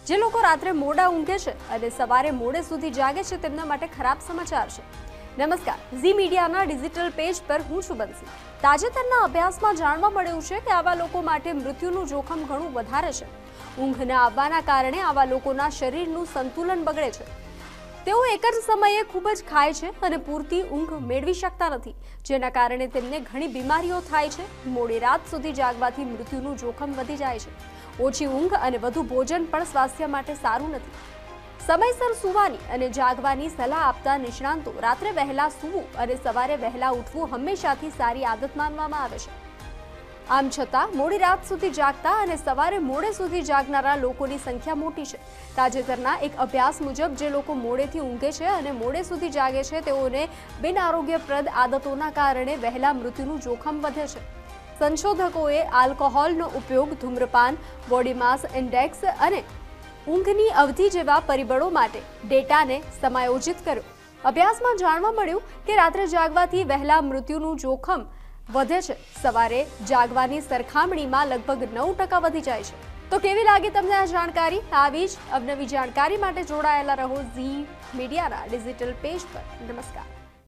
જે લોકો રાત્રે મોડા ઊંઘે છે અને સવારે મોડે સુધી જાગે છે તેમના માટે ખરાબ સમાચાર છે। નમસ્કાર, ઝી મીડિયાના ડિજિટલ પેજ પર હું છું બંસી। તાજેતરના અભ્યાસમાં જાણવા મળ્યું છે કે આવા લોકો માટે મૃત્યુનું જોખમ ઘણું વધારે છે। ઊંઘ ન આવવાના કારણે આવા લોકોના શરીરનું સંતુલન બગડે છે। તેઓ એક જ સમયે ખૂબ જ ખાય છે અને પૂરતી ઊંઘ મેળવી શકતા નથી, જેના કારણે તેમને ઘણી બીમારીઓ થાય છે। મોડી રાત સુધી જાગવાથી મૃત્યુનું જોખમ વધી જાય છે। ઓછી ઊંઘ અને વધુ ભોજન પણ સ્વાસ્થ્ય માટે સારું નથી। સમયસર સૂવાની અને જાગવાની સલાહ આપતા નિષ્ણાંતો રાત્રે વહેલા સૂવું અને સવારે વહેલા ઉઠવું હંમેશાથી સારી આદત માનવામાં આવે છે। આમ છતાં મોડી રાત સુધી જાગતા અને સવારે મોડે સુધી જાગનારા લોકોની સંખ્યા મોટી છે। તાજેતરના એક અભ્યાસ મુજબ જે લોકો મોડેથી ઊંઘે છે અને મોડે સુધી જાગે છે તેઓને બિનઆરોગ્યપ્રદ આદતોના કારણે વહેલા મૃત્યુનું જોખમ વધે છે। સંશોધકોએ આલ્કોહોલનો ઉપયોગ, ધૂમ્રપાન, બોડી માસ ઇન્ડેક્સ અને ઊંઘની અવધિ જેવા પરિબળો માટે ડેટાને સમાયોજિત કર્યો। અભ્યાસમાં જાણવા મળ્યું કે રાત્રે જાગવાથી વહેલા મૃત્યુનું જોખમ વધે છે, સવારે જાગવાની સરખામણીમાં લગભગ 9% વધી જાય છે। તો કેવી લાગી તમને આ જાણકારી? આવી જ અવનવી જાણકારી માટે જોડાયેલા રહો ઝી મીડિયાના ડિજિટલ પેજ પર। નમસ્કાર।